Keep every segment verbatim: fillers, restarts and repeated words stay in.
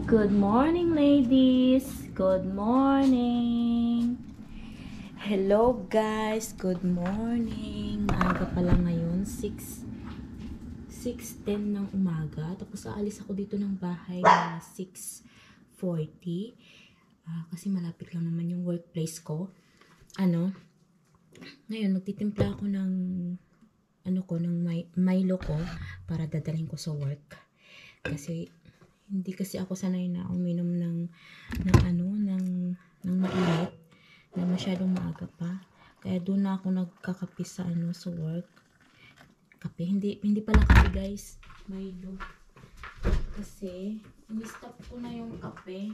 Good morning, ladies. Good morning. Hello, guys. Good morning. Maaga pa lang ngayon. six ten ng umaga. Tapos aalis ako dito ng bahay na six forty. Uh, kasi malapit lang naman yung workplace ko. Ano? Ngayon, magtitimpla ako ng ano ko, ng Milo ko para dadalhin ko sa work. Kasi hindi kasi ako sanay na uminom ng ng ano ng ng mainit na masyadong maaga pa. Kaya doon na ako nagkakape sa ano sa work. Kape, hindi hindi pala kape, guys. Milo. Kasi ini-stop ko na yung kape.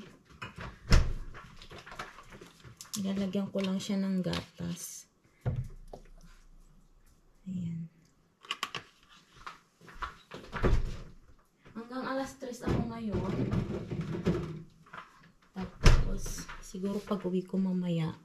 Nilalagyan ko lang siya ng gatas. Ayan. Hanggang alas tres ako ngayon. Tapos, siguro pag uwi ko mamaya,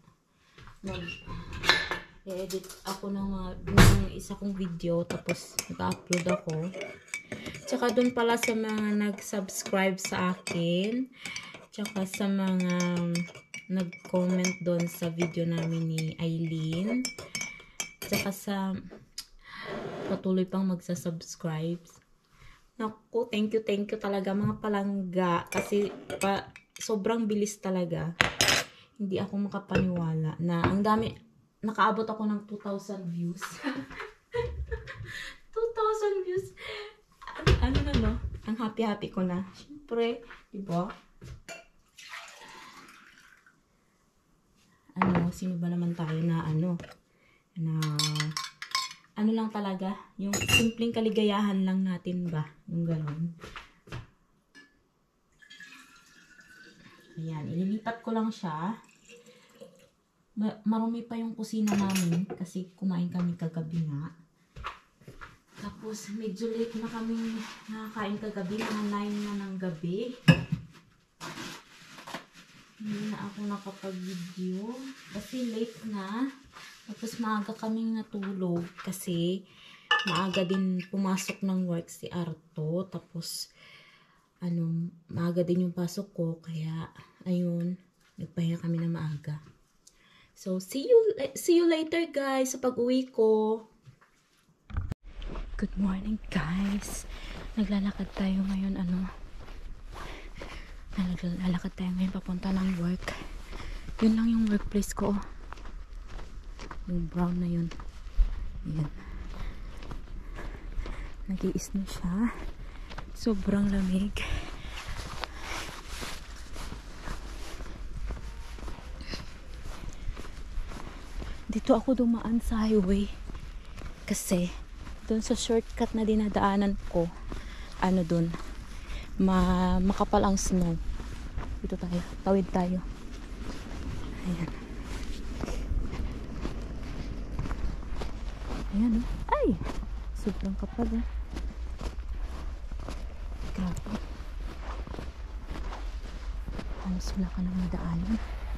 mag-edit ako ng, mga, ng isa kong video. Tapos, nag-upload ako. Tsaka dun pala sa mga nag-subscribe sa akin. Tsaka sa mga nag-comment dun sa video namin ni Aileen. Tsaka sa patuloy pang magsasubscribe. Naku, thank you, thank you talaga mga palangga. Kasi pa, sobrang bilis talaga. Hindi ako makapaniwala na ang dami, nakaabot ako ng two thousand views. two thousand views. Ano na no? Ang happy-happy ko na. Siyempre, diba? Ano, sino ba naman tayo na ano? Na ano lang talaga, yung simpleng kaligayahan lang natin ba, yung gano'n. Ayan, ililipat ko lang siya. Marumi pa yung kusina namin kasi kumain kami kagabi nga. Tapos medyo late na kami nakakain kagabi, mga nine na ng gabi. Hindi na ako nakapag-video kasi late na. Tapos maaga kaming natulog kasi maaga din pumasok ng work si Arto. Tapos ano, maaga din yung pasok ko kaya ayun, nagpahinga kami na maaga. So see you see you later, guys, sa pag-uwi ko. Good morning, guys. Naglalakad tayo ngayon ano. Naglalakad tayo ngayon papunta ng work. Yun lang yung workplace ko. Yung brown na yun. Ayan. Nag-i-snow siya. Sobrang lamig. Dito ako dumaan sa highway. Kasi, dun sa shortcut na dinadaanan ko, ano dun, ma makapal ang snow. Dito tayo. Tawid tayo. Ayan. Ayan, oh. Ay! Sobrang kapal, eh. Grabe. Halos wala ka nang madaanan.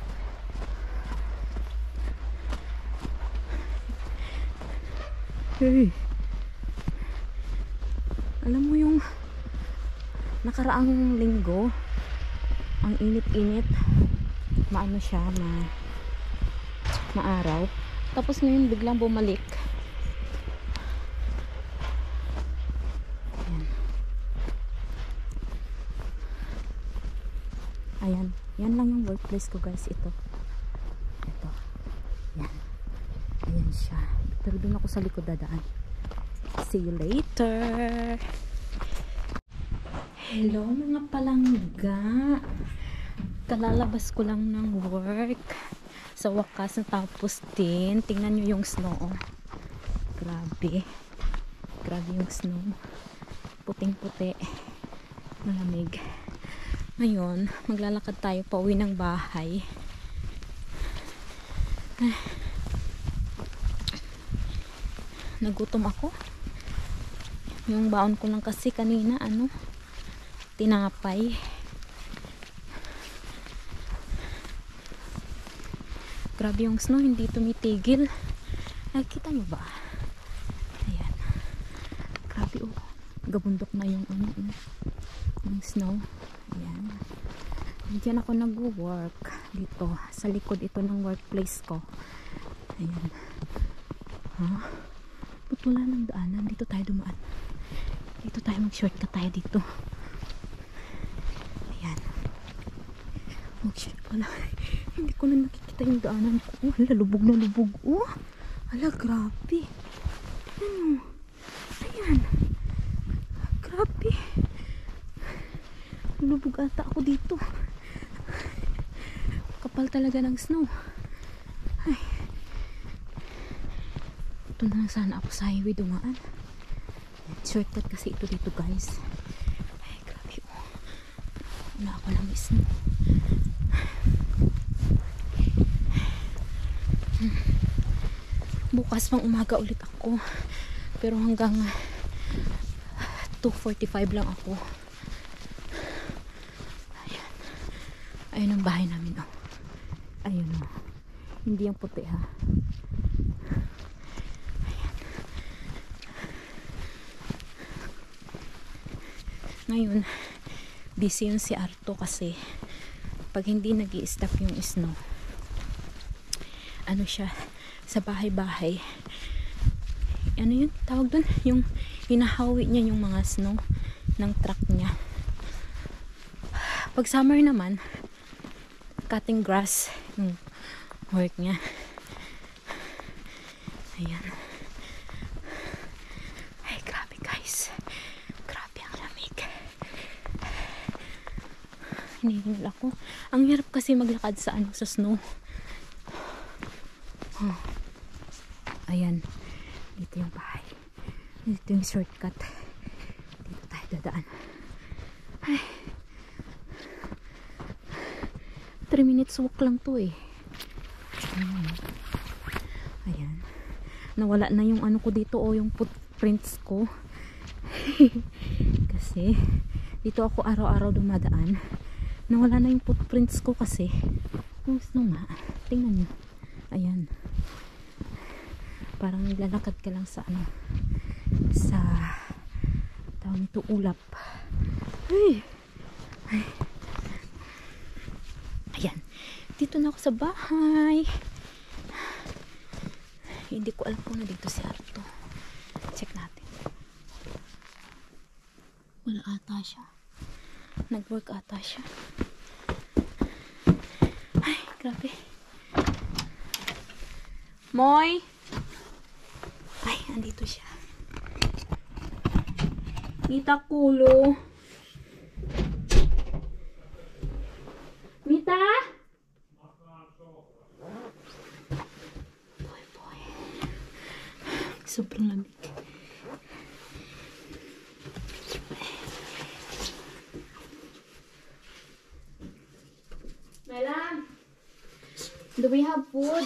Hey! Alam mo yung nakaraang linggo, ang init-init, maano siya, ma maaraw. Tapos ngayon biglang bumalik. Ayan. Yan lang yung workplace ko, guys. Ito. Ito. Yan. Ayan siya. Pero doon ako sa likod dadaan. See you later. Hello, mga palangga. Kalalabas ko lang ng work. Sa wakas natapos din. Tingnan nyo yung snow. Oh. Grabe. Grabe yung snow. Puting-puti. Malamig. Ngayon, maglalakad tayo pa uwi ng bahay. Ay. Nagutom ako. Yung baon ko lang kasi kanina, ano, tinapay. Grabe yung snow, hindi tumitigil. Nakikita nyo ba? Ayan. Grabe, oh. Gabundok na yung ano, yung snow. Ayan. Diyan ako nag-work dito sa likod ito ng workplace ko. Ayan. Ha? Ba't wala ng daanan? Dito tayo dumaan. Dito tayo mag-shortcut tayo dito. Ayan. Mag-shortcut pala. Hindi ko na nakikita yung daanan ko. Oh, hala, lubog na lubog. Oh, hala, grabe. Ano? Ayan. Grabe. Lubog ata ako dito. Kapal talaga ng snow. Ay. Ito na lang sana ako sa highway dumaan. Shortcut kasi ito dito, guys. Ay, grabe. Oh. Wala ako ng snow. Bukas pang umaga ulit ako. Pero hanggang two forty-five lang ako. Ayan. Ayun ang bahay namin. Oh. Ayun o. Oh. Hindi yung puti ha. Ayan. Ngayon, busy yun si Arto kasi pag hindi nag-i-stop yung snow, ano siya, sa bahay-bahay, ano yun, tawag dun, yung hinahawi niya yung mga snow ng truck niya. Pag summer naman, cutting grass yung work niya. Ayan. Ay, grabe guys. Grabe ang lamig. Hinihingil ako. Ang hirap kasi maglakad sa ano, sa snow. Oh. Ayan. Dito yung bahay. Dito yung shortcut. Dito tayo dadaan. Ay. three minutes walk lang to eh. Ayan. Ayan. Nawala na yung ano ko dito o yung footprints ko. Kasi dito ako araw-araw dumadaan. Nawala na yung footprints ko kasi. Oh, snow nga. Tingnan nyo. Ayan. Parang naglalakad ka lang sa ano, sa tawag nito, ulap. Ay. Ay. Ayan. Dito na ako sa bahay. Hindi ko alam kung na dito si Arto. Check natin. Wala ata siya. Nag-work ata siya. Ay, grabe. Moy! Ay, andito siya. Mita kulo. Mita? Boy, boy. Sobrang lamig. Melam, do we have food?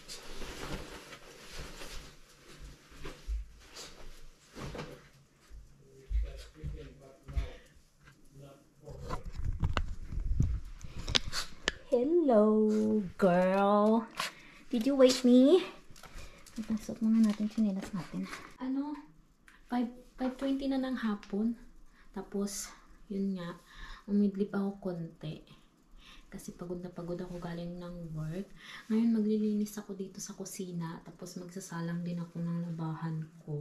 Hello, girl. Did you wake me? Ipasok muna natin chinelas natin. Ano? five twenty na ng hapon. Tapos, yun nga, umidlip ako konti. Kasi pagod na pagod ako galing ng work. Ngayon, maglilinis ako dito sa kusina. Tapos, magsasalang din ako ng labahan ko.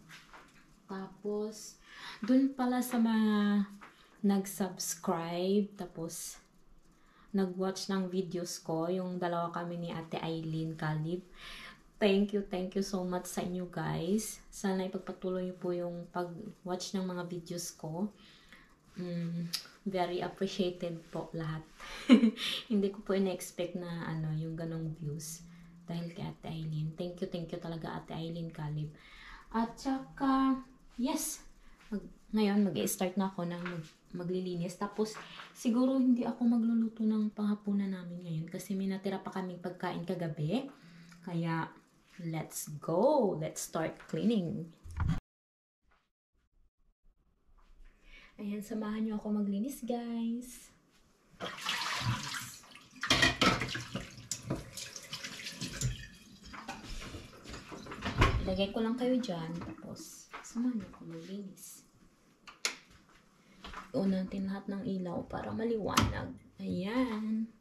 Tapos, dun pala sa mga nag-subscribe. Tapos, nag-watch ng videos ko, yung dalawa kami ni Ate Aileen Calib. Thank you, thank you so much sa inyo guys. Sana ipagpatuloy niyo po yung pag-watch ng mga videos ko. Mm, very appreciated po lahat. Hindi ko po ina-expect na ano, yung ganong views. Dahil kay Ate Aileen. Thank you, thank you talaga Ate Aileen Calib. At saka, yes, mag, ngayon mag-i-start na ako ng mag maglilinis. Tapos, siguro hindi ako magluluto ng panghapunan namin ngayon kasi may natira pa kaming pagkain kagabi. Kaya, let's go! Let's start cleaning! Ayan, samahan nyo ako maglinis, guys. Ilagay ko lang kayo dyan. Tapos, samahan nyo ako maglinis. on natin lahat ng ilaw para maliwanag. Ayan.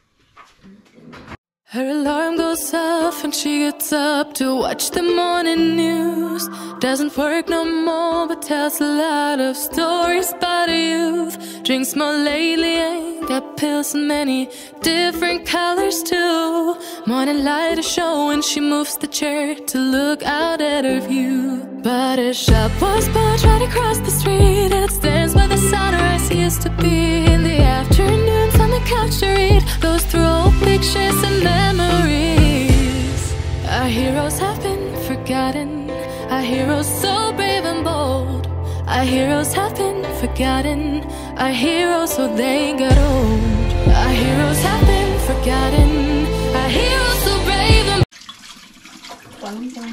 Her alarm goes off and she gets up to watch the morning news. Doesn't work no more but tells a lot of stories about her youth. Drinks more lately, ain't got pills in many different colors too. Morning light is showing, she moves the chair to look out at her view. But her shop was built right across the street, and it stands where the sunrise used to be. In the afternoons on the couch to read, goes through old pictures and memories. Our heroes have been forgotten, our heroes so brave and bold. Our heroes have been forgotten, our heroes so they got old. Our heroes have been forgotten, our heroes so brave and Paano kung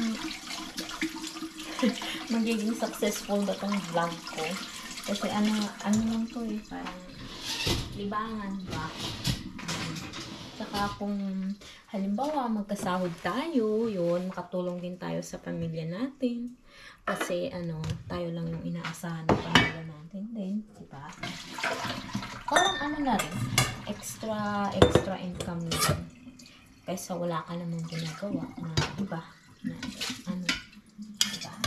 magiging successful ba tong vlog ko? Kasi ano, ano lang to eh, parang libangan ba? Saka kung halimbawa magkasahod tayo, yun, makatulong din tayo sa pamilya natin. Kasi ano, tayo lang yung inaasahan ng pamilya natin din, di ba? Parang ano na rin, extra, extra income na rin. Kaysa wala ka namang ginagawa na, di ba? Na, ano, di ba?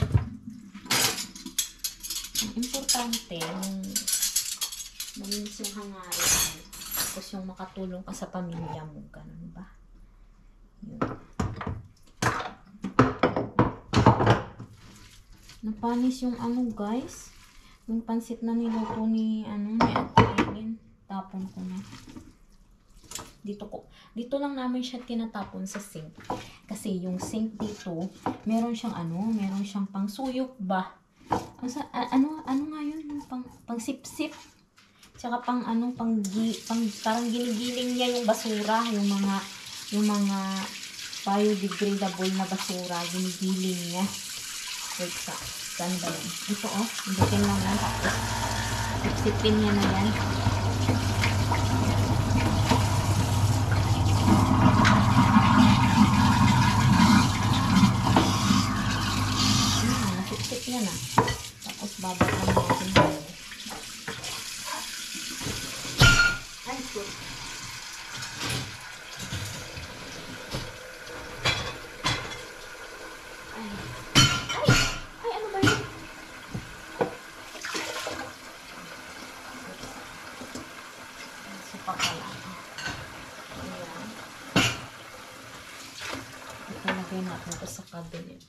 Ang importante, yung malinis yung hangarin mo. Tapos yung makatulong ka sa pamilya mo, ganun ba? Yun. Napanis yung ano guys, yung pansit na niluto ni ano ni Ate Eileen, tapon ko na. Dito ko, dito lang namin siya tinatapon sa sink. Kasi yung sink dito, meron siyang ano, meron siyang pangsuyok ba? Ano ano ano nga yun, yung pang pang sip-sip. Tsaka pang ano, pang, gi, pang parang ginigiling niya yung basura, yung mga yung mga biodegradable na basura, ginigiling niya. Wait sa, saan ba yun? Ito oh, indutin lang lang, tapos sip-sipin niya na yan. Hmm, nasip-sip niya na. Tapos babatan natin tayo. Ay, good. Ilalagay natin ito sa cabinet.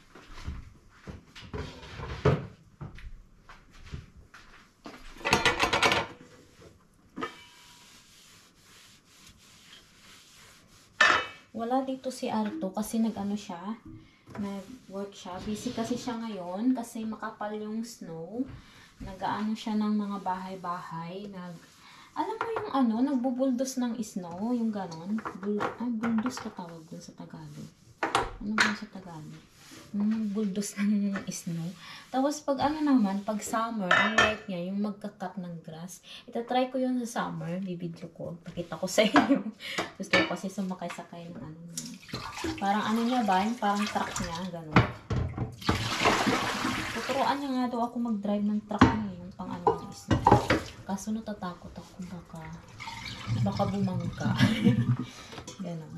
Wala dito si Arto kasi nag-ano siya, nag-work siya. Busy kasi siya ngayon kasi makapal yung snow. Nag-ano siya ng mga bahay-bahay. Nag, alam mo yung ano, nagbubuldos ng snow, yung ganon. Bul, ay, buldos ka tawag dun sa Tagalog. Ano ba sa Tagalog? Yung buldos ng snow. Tapos pag ano naman, pag summer, ang like niya, yung magkakat ng grass. Itatry ko yun sa summer, bibidyo ko. Pakita ko sa inyo. Gusto ko kasi sumakay-sakay ng ano niya. Parang ano niya ba? Yung parang truck niya, gano'n. Tuturuan niya nga daw ako mag-drive ng truck niya, yung pang ano ng snow. Kaso natatakot ako, baka, baka bumangga. Gano'n.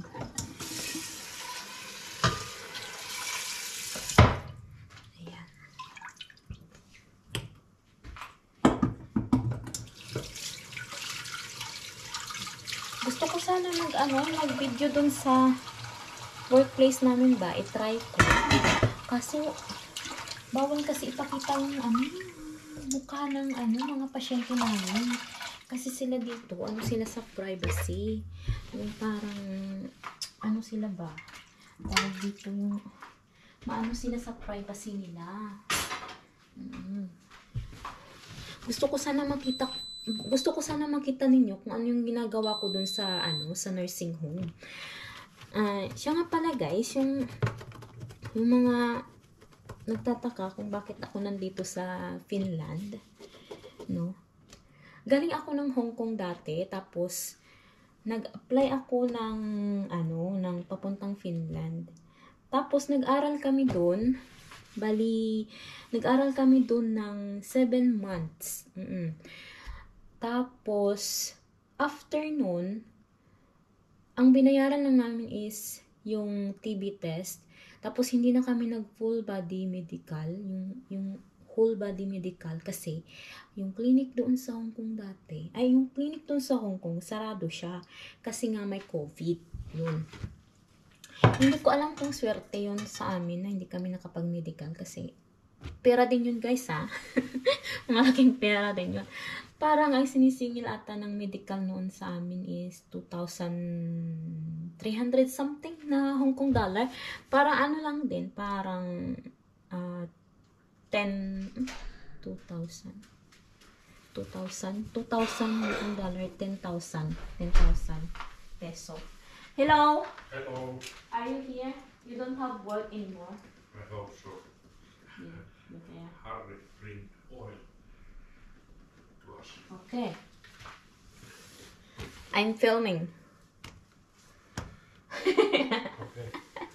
Gusto ko sana mag ano, mag-video dun sa workplace namin ba, i-try ko. Kaso bawal kasi ipakita yung ano, mukha ng ano, mga pasyente namin. Kasi sila dito, ano sila sa privacy. Yung parang ano sila ba? Tawag dito yung maano sila sa privacy nila. Mm. Gusto ko sana makita Gusto ko sana makita ninyo kung ano yung ginagawa ko dun sa ano sa nursing home. Uh, siya nga pala guys, yung yung mga nagtataka kung bakit ako nandito sa Finland, no? Galing ako ng Hong Kong dati, tapos nag-apply ako ng ano, ng papuntang Finland. Tapos nag-aral kami doon Bali, nag-aral kami doon ng seven months. Mm-mm. Tapos, after nun, ang binayaran lang namin is yung T B test. Tapos, hindi na kami nag-full body medical. Yung, yung whole body medical kasi yung clinic doon sa Hong Kong dati, ay yung clinic doon sa Hong Kong, sarado siya. Kasi nga may COVID. Yun. Hindi ko alam kung swerte yun sa amin na hindi kami nakapag-medical kasi pera din yun guys ha. Malaking pera din yun. Parang ang sinisingil ata ng medical noon sa amin is two thousand three hundred something na Hong Kong dollar. Parang ano lang din, parang uh, ten, two thousand. two thousand, two thousand Hong Kong dollar, ten thousand. ten thousand peso. Hello? Hello. Are you here? You don't have work anymore? I hope so. Yeah. Okay. Hurry, bring oil to us. Okay. I'm filming. Okay.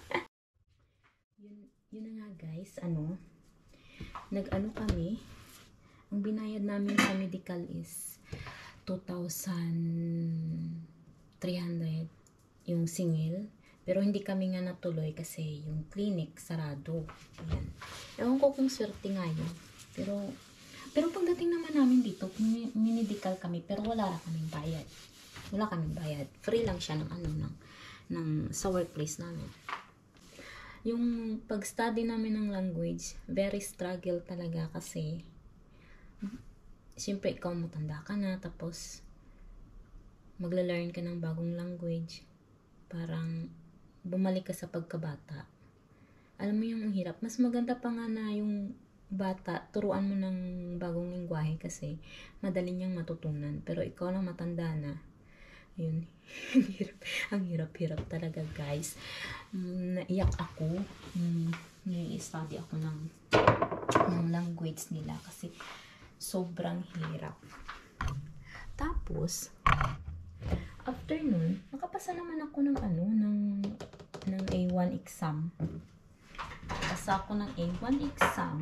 Yun, yun na nga guys, ano, nag-ano kami, ang binayad namin sa medical is two thousand three hundred yung singil. Pero hindi kami nga natuloy kasi yung clinic sarado. Ayan. Ewan ko kung swerte nga yun. Pero, pero pagdating naman namin dito, minedical kami, pero wala na kaming bayad. Wala kaming bayad. Free lang siya ng ano, ng, ng, sa workplace namin. Yung pag-study namin ng language, very struggle talaga kasi, siyempre ikaw matanda ka na, tapos, magla-learn ka ng bagong language. Parang, bumalik ka sa pagkabata. Alam mo yung hirap. Mas maganda pa nga na yung bata, turuan mo ng bagong lingwahe kasi madali niyang matutunan. Pero ikaw lang matanda na. Yun. Ang hirap-hirap talaga guys. Um, naiyak ako. Um, Nai-study ako ng, ng language nila kasi sobrang hirap. Tapos, after nun, nakapasa naman ako ng ano, ng, ng A one exam. Pasa ako ng A one exam.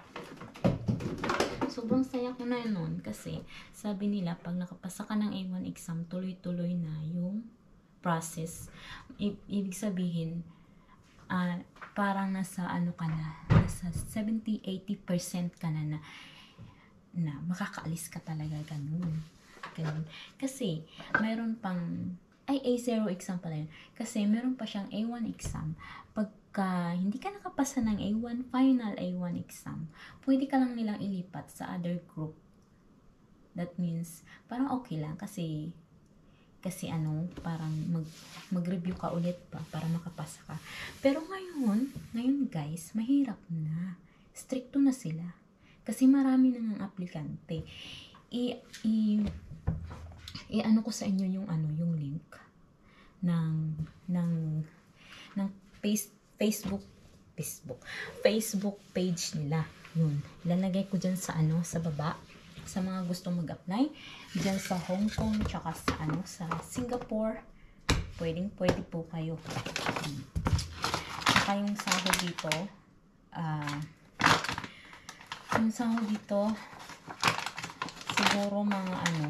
Sobrang saya ko na nun kasi sabi nila, pag nakapasa ka ng A one exam, tuloy-tuloy na yung process. I- ibig sabihin, uh, parang nasa ano ka na, nasa seventy to eighty percent ka na na, na makakaalis ka talaga ganun. Ganun. Kasi, mayroon pang, ay A zero exam pala yun. Kasi, mayroon pa siyang A one exam. Pagka, hindi ka nakapasa ng A one, final A one exam, pwede ka lang nilang ilipat sa other group. That means, parang okay lang. Kasi, kasi ano, parang mag, mag-review ka ulit pa para makapasa ka. Pero ngayon, ngayon guys, mahirap na. Stricto na sila. Kasi marami na ng aplikante. I, i, i-ano ko sa inyo yung ano, yung link ng ng ng face, Facebook Facebook Facebook page nila. Yun. Ilalagay ko diyan sa ano, sa baba sa mga gustong mag-apply diyan sa Hong Kong tsaka sa ano, sa Singapore. Pwedeng pwede po kayo. Hmm. Saka yung sahod dito, ah uh, yung sahod dito siguro mga ano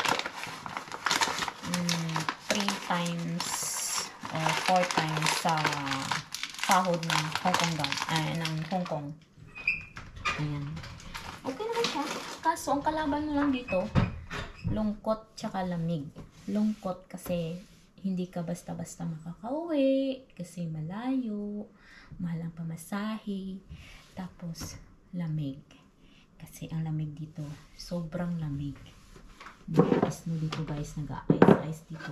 um, three times or four times sa sahod ng Hong Kong down, ay, ng Hong Kong. Ayan. Okay naman siya. Kaso, ang kalaban mo lang dito, lungkot tsaka lamig. Lungkot kasi hindi ka basta-basta makakauwi kasi malayo, mahal ang pamasahe, tapos lamig. Kasi ang lamig dito, sobrang lamig. Nag-ice mo dito guys, nag-ice-ice dito.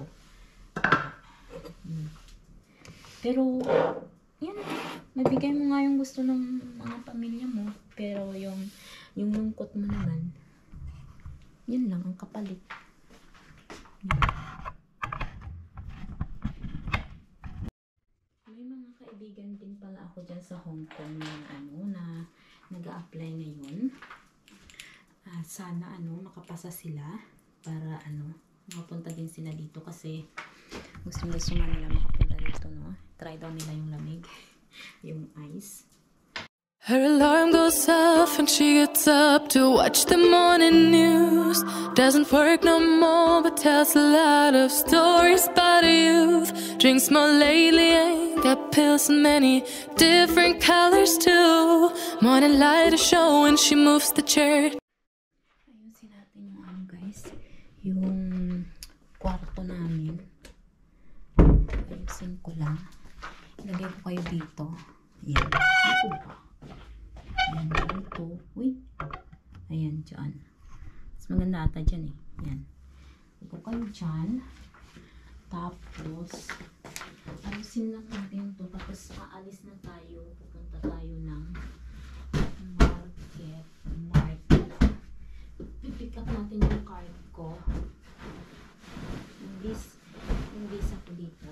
Hmm. Pero, yun, mabigay mo nga yung gusto ng mga pamilya mo. Pero yung, yung lungkot mo naman, yun lang ang kapalit. Diba? May mga kaibigan din pala ako dyan sa Hong Kong na ano, na nag-a-apply ngayon. Uh, sana ano, makapasa sila para ano, makapunta din sila dito kasi gusto gusto nga nila makapunta dito, no? Try daw nila yung lamig, yung ice. Her alarm goes off and she gets up to watch the morning news. Doesn't work no more but tells a lot of stories about her youth. Drinks more lately, ain't got pills in many different colors too. Morning light is showing, she moves the chair. Ayusin natin yung ano guys, yung kwarto namin. Ayusin ko lang. Ilagay ko kayo dito. Ayan. Dito ba? Ayan, dito. Uy. Ayan, dyan. Mas maganda ata dyan eh. Ayan. Ito kayo dyan. Tapos, ayusin lang natin ito. Tapos, aalis na tayo. Pupunta tayo ng market. Market. Pipick up natin yung card ko. Hindi, hindi sa ko dito.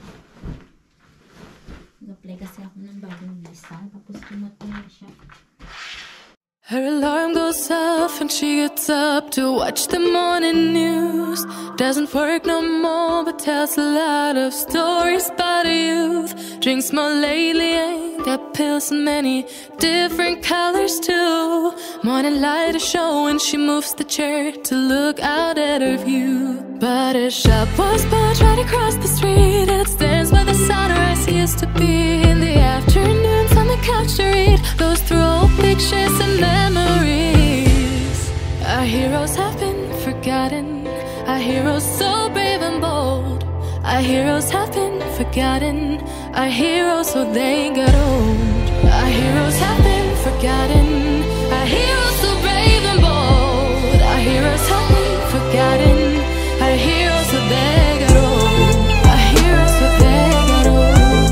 Nag-apply kasi ako ng bagong visa. Tapos, tumatay na siya. Her alarm goes off and she gets up to watch the morning news. Doesn't work no more but tells a lot of stories about her youth. Drinks more lately, ain't got pills in many different colors too. Morning light is showing, she moves the chair to look out at her view. But her shop was built right across the street, and it stands where the sunrise used to be. In the afternoons on the couch to read, goes through old pictures and memories. Our heroes have been forgotten, our heroes so brave and bold. Our heroes have been forgotten, our heroes so they got old. Our heroes have been forgotten, our heroes so brave and bold. Our heroes have been forgotten, our heroes so they got old. Our heroes so they got old.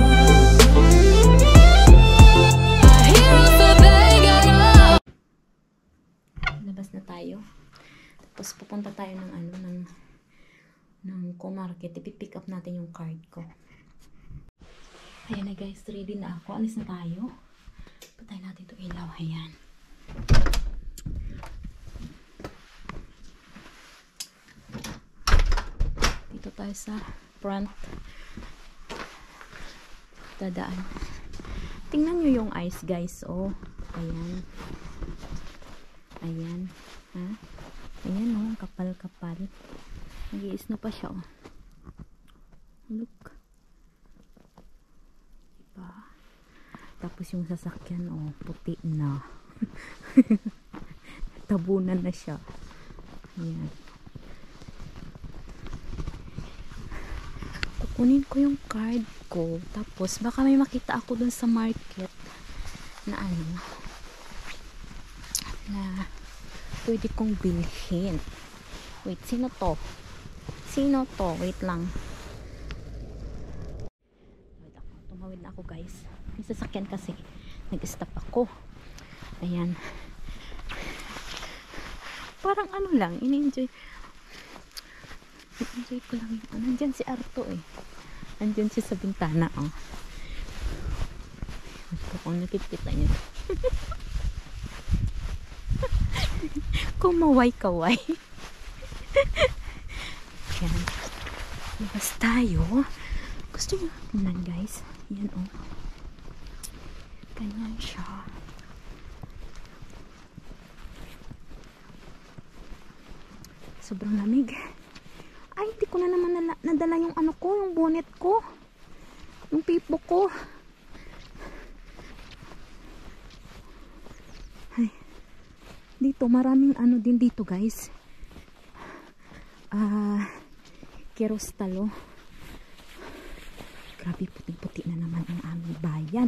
Our heroes so they got old. Labas na tayo. Tapos pupunta tayo ng ano, ng ng co-market. Ipipick up natin yung card ko. Ayan na guys, ready na ako. Alis na tayo. Patay natin ito ilaw. Ayan. Dito tayo sa front. Dadaan. Tingnan nyo yung ice guys. Oh. Ayan. Ayan. Ha? Ayan oh. Kapal-kapal. Nag-iis na pa siya oh. Look. Diba? Tapos yung sasakyan oh. Puti na. Tabunan na siya. Ayan. Kukunin ko yung card ko. Tapos baka may makita ako dun sa market na ano na pwede kong bilhin. Wait, sino to? Sino to? Wait lang. Wait ako. Tumawid na ako guys. May sasakyan kasi. Nag-stop ako. Ayan. Parang ano lang. In-enjoy. In-enjoy ko lang yung ano. Nandyan si Arto eh. Nandyan siya sa bintana oh. Ito kung nakikita niyo. Kumaway-kaway. Yan. Labas tayo. Gusto nyo tingnan guys. Yan o. Oh. Ganyan siya. Sobrang lamig. Ay, hindi ko na naman nala, nadala yung ano ko, yung bonnet ko. Yung pipo ko. Ay. Dito, maraming ano din dito guys. Ah, uh, kerostalo. Grabe, puting-puti na naman ang aming bayan.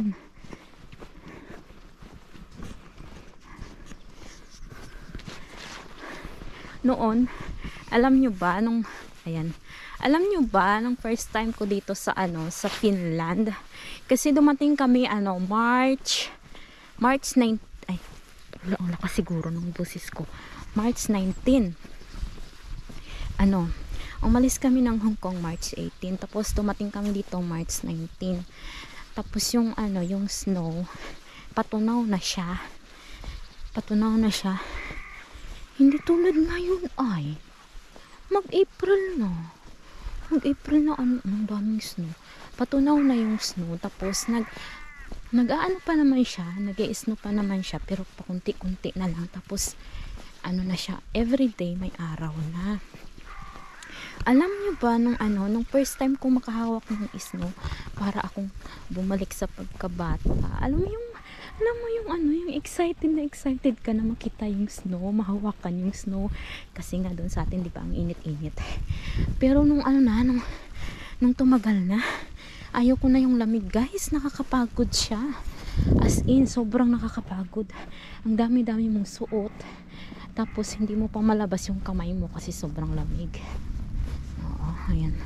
Noon, alam nyo ba nung ayan, alam nyo ba nung first time ko dito sa ano, sa Finland? Kasi dumating kami ano, March March ninth, ay, wala, wala ka siguro nung boses ko. March nineteenth. Ano, umalis kami ng Hong Kong March eighteenth. Tapos dumating kami dito March nineteenth. Tapos yung ano, yung snow, patunaw na siya. Patunaw na siya. Hindi tulad ngayon ay. Mag-April na. Mag-April na ano, ang daming snow. Patunaw na yung snow. Tapos nag nag-aano pa naman siya, nag-i-snow pa naman siya, pero pakunti-kunti na lang. Tapos ano na siya, everyday may araw na. Alam niyo ba nung ano, nung first time ko makahawak ng snow, para akong bumalik sa pagkabata. Alam mo yung alam mo yung ano, yung excited na excited ka na makita yung snow, mahawakan yung snow. Kasi nga doon sa atin, di ba, ang init-init. Pero nung ano na, nung, nung tumagal na, ayaw ko na yung lamig, guys. Nakakapagod siya. As in, sobrang nakakapagod. Ang dami-dami mong suot. Tapos, hindi mo pa malabas yung kamay mo kasi sobrang lamig. Oo, ayan.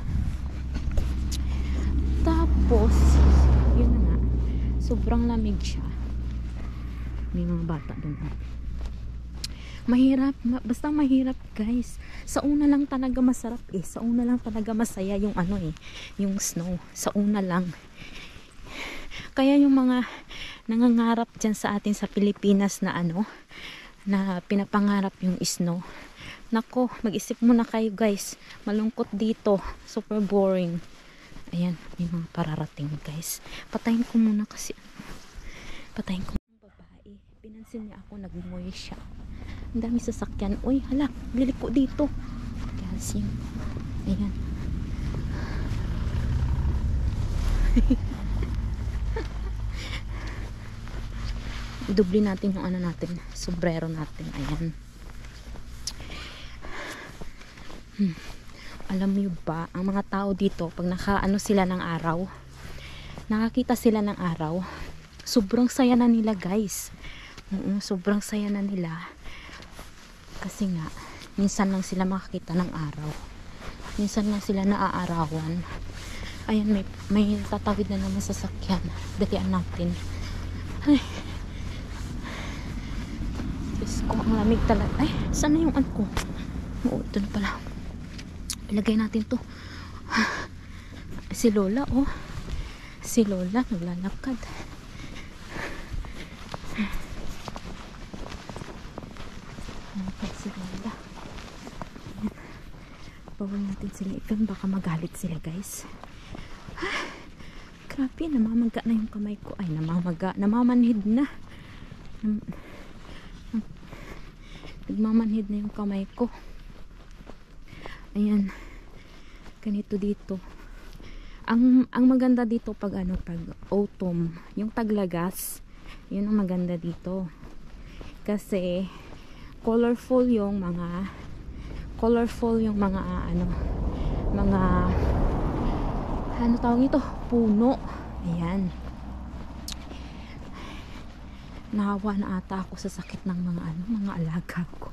Tapos, yun na nga. Sobrang lamig siya. May mga bata doon. Mahirap, ma basta mahirap, guys. Sa una lang talaga masarap eh. Sa una lang talaga masaya yung ano eh, yung snow. Sa una lang. Kaya yung mga nangangarap dyan sa atin sa Pilipinas na ano, na pinapangarap yung snow. Nako, mag-isip muna kayo, guys. Malungkot dito. Super boring. Ayan, may mga pararating, guys. Patayin ko muna kasi patayin ko. Pinansin niya ako, nagmumoy siya. Ang dami sasakyan. Uy, hala, liliko dito. Calcium. Ayan. Dubli natin yung ano natin, sombrero natin. Ayan. Hmm. Alam mo ba, ang mga tao dito, pag nakaano sila ng araw, nakakita sila ng araw, sobrang saya na nila, guys. Oo, sobrang saya na nila. Kasi nga, minsan lang sila makakita ng araw. Minsan lang sila naaarawan. Ayan, may, may tatawid na naman sasakyan. Dalian natin. Ay. Diyos ko, ang lamig talaga. Ay, saan na yung ano ko? Oo, ito na pala. Ilagay natin to. Si Lola, oh. Si Lola, naglalakad. Bawal natin sila ikan, baka magalit sila, guys. Ah, grabe, namamaga na yung kamay ko. Ay, namamaga, namamanhid na. Nam nagmamanhid na yung kamay ko. Ayan, ganito dito. Ang, ang maganda dito pag ano, pag autumn, yung taglagas, yun ang maganda dito. Kasi colorful yung mga colorful yung mga ano, mga ano tawag ito, puno. Ayan, nahawa na ata ako sa sakit ng mga ano, mga alaga ko.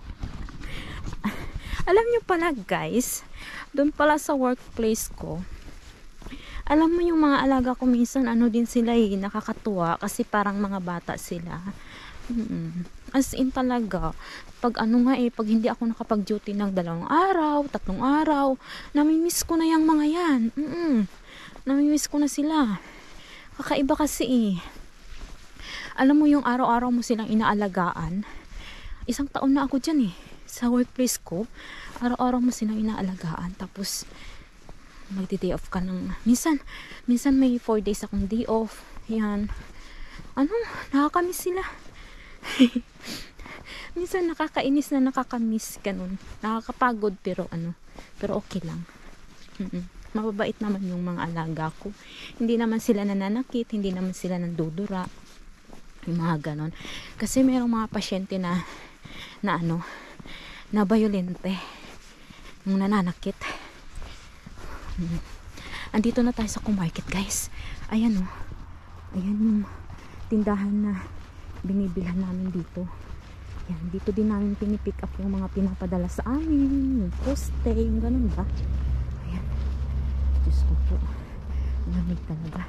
Alam nyo pala, guys, doon pala sa workplace ko, alam mo yung mga alaga ko minsan ano din sila eh, nakakatuwa kasi parang mga bata sila. Mm-mm. As in talaga, pag ano nga eh, pag hindi ako nakapag-duty ng dalawang araw, tatlong araw, namimiss ko na yung mga yan. Mm-mm. Namimiss ko na sila. Kakaiba kasi eh. Alam mo yung araw-araw mo silang inaalagaan. Isang taon na ako dyan eh. Sa workplace ko, araw-araw mo silang inaalagaan. Tapos, magdi-day off ka ng, minsan, minsan may four days akong day off. Yan. Ano, nakakamiss sila. Minsan nakakainis na nakakamiss ganun. Nakakapagod pero ano, pero okay lang. Mm-mm. Mababait naman yung mga alaga ko. Hindi naman sila nananakit, hindi naman sila nandudura. Yung mga ganon. Kasi merong mga pasyente na na ano, na violente. Yung nananakit. Mm. Andito na tayo sa Kumarket, guys. Ayan oh. Ayan yung tindahan na binibilhan namin dito. Yan, dito din namin pinipick up yung mga pinapadala sa amin, yung poste, yung ganun ba. Ayan, Diyos ko po, lamig talaga.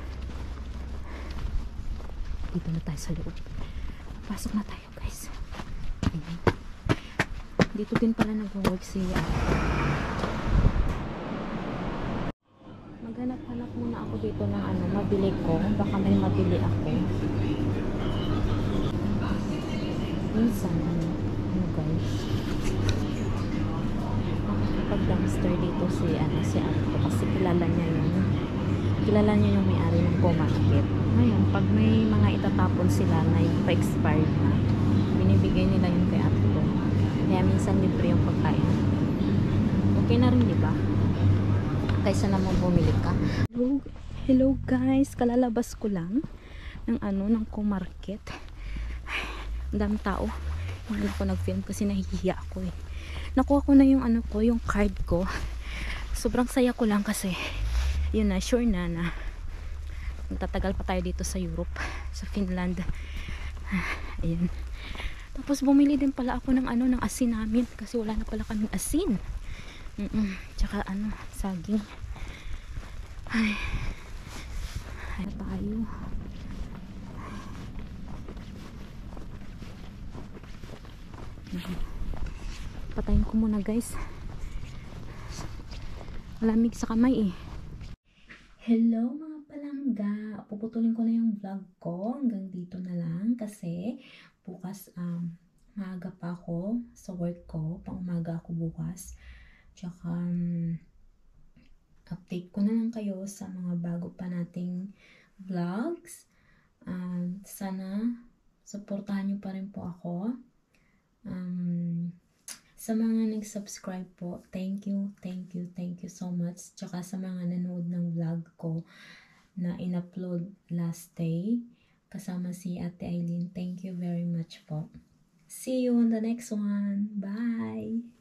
Dito na tayo sa loob. Pasok na tayo, guys. Ayan. Dito din pala nag-work si uh, maghanap-hanap muna ako dito ng ano, mabili ko, baka may mabili ako. Minsan, ano, ano guys, pag dumpster dito si, ano, si Anto, kasi kilala niya yun. kilala nyo yung may-ari ng co-market. Ngayon, pag may mga itatapon sila na yung pa-expired na, binibigay nila yung kay ate ko. Kaya minsan libre yung pagkain. Okay na rin, di ba? Kaysa naman bumili ka. Hello, hello guys, kalalabas ko lang ng ano, ng co-market. Ang daming tao. Hindi ako nag-film kasi nahihiya ako eh. Nakuha ko na yung ano ko, yung card ko. Sobrang saya ko lang kasi yun na, sure na na magtatagal pa tayo dito sa Europe, sa Finland. Ayan. Tapos bumili din pala ako ng ano, ng asin namin kasi wala na pala kaming asin. Mm -mm. Tsaka ano, saging. Ay. Ay tayo. Patayin ko muna guys, malamig sa kamay eh. Hello mga palangga, puputulin ko na yung vlog ko hanggang dito na lang kasi bukas um, maaga pa ako sa work ko, pang umaga ako bukas. Tsaka um, update ko na lang kayo sa mga bago pa nating vlogs. Um, sana supportahan nyo pa rin po ako. Um, sa mga nag-subscribe po, thank you, thank you, thank you so much. Tsaka sa mga nanood ng vlog ko na in-upload last day, kasama si Ate Eileen, thank you very much po. See you on the next one. Bye!